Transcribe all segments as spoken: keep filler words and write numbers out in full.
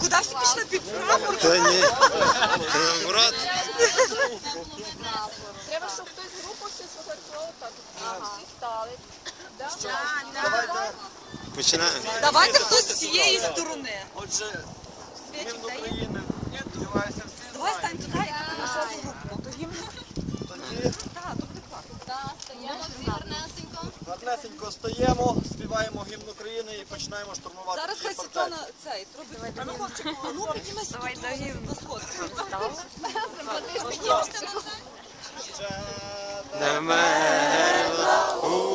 Куди всі пішли під прапор? Та ні, це наоборот. Треба, щоб хтось з групу всі сфотографував так. Всі стали. Починаємо. Давайте хтось з цієї сторони. Отже, Світик гімн дає. України співається всі. Давай стань туди, і наша групу. То гімн. Тоді Так, то буде класно. Так, стоїмо всі гарнесенько. гарнесенько стаємо, співаємо гімн України і починаємо штурмувати. Зараз всі хай фортеці. Світлана цей зробить. А ну, хлопчику, а ну піднімайся тут на сход. Ще На мерла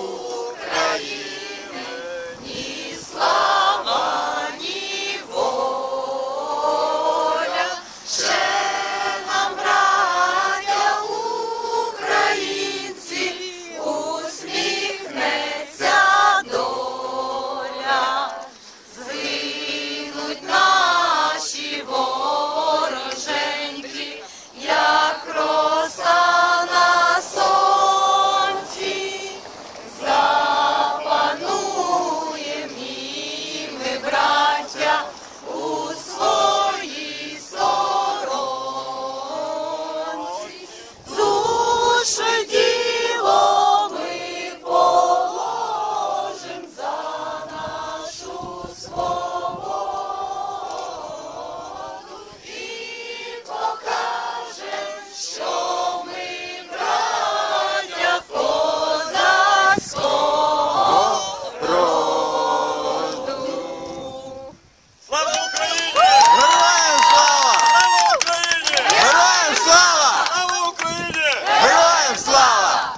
Слава Україні! Героям слава! Слава Україні! Героям слава! Слава Україні! Героям слава!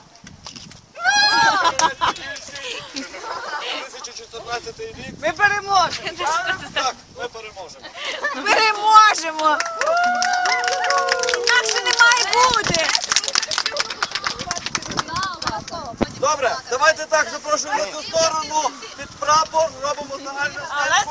дві тисячі чотирнадцятий рік. Ми переможемо! Так, ми переможемо. Переможемо! Інакше не має бути! Добре, давайте так, запрошуємо на цю сторону під прапор, робимо загальне.